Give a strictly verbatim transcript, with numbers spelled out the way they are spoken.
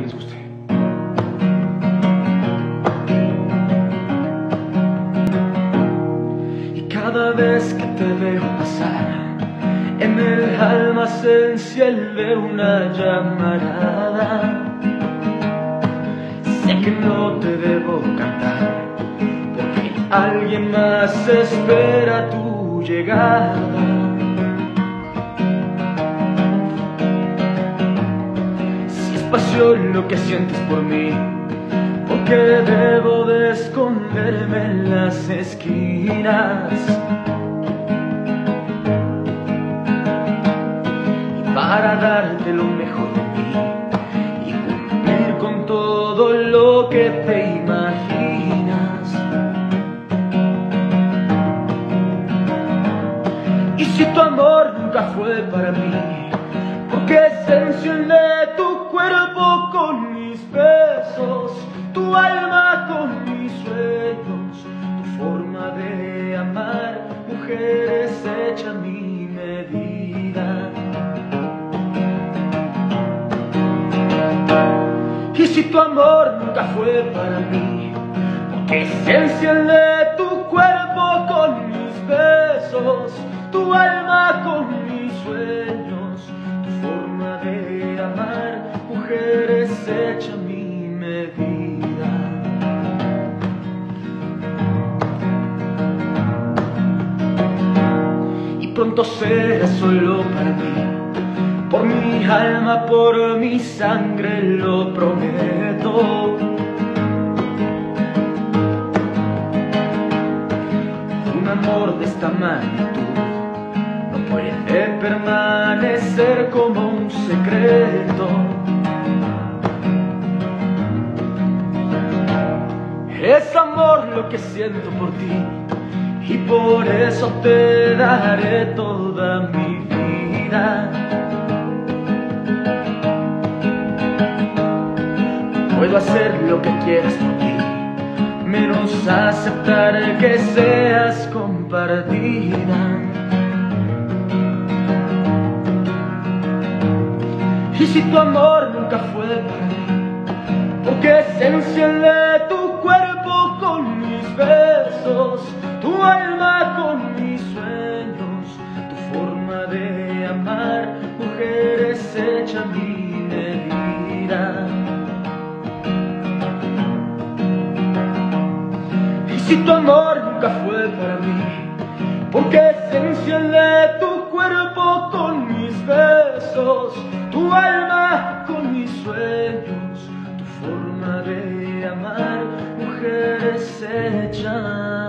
les guste. Y cada vez que te veo pasar, en el alma se enciende una llamarada. Sé que no te debo cantar, porque alguien más espera tu llegada. Si es pasión lo que sientes por mí, porque debo de esconderme en las esquinas. Y para darte lo mejor de mí y cumplir con todo lo que te imaginas. Y si tu amor nunca fue para mí, porque se enciende tu cuerpo con mis besos, tu alma con mis sueños, tu forma de amar, mujer, es hecha a mi medida. Y si tu amor nunca fue para mí, porque se enciende tu cuerpo con mis besos, tu alma con mis sueños, tu forma de amar, mujer, es hecha a mi medida. Y pronto será solo para mí, por mi alma, por mi sangre, lo prometo. Un amor de esta magnitud no puede permanecer como un secreto. Es amor lo que siento por ti, y por eso te daré toda mi vida. Puedo hacer lo que quieras por ti, menos aceptar que seas compartida. Y si tu amor nunca fue para mí, porque se enciende tu cuerpo con mis besos, tu alma con mis sueños, tu forma de amar, mujer, es hecha a mi medida. Y si tu amor nunca fue para mí, porque se enciende tu cuerpo con mis besos, tu alma con mis sueños, tu forma de amar, mujer, es hecha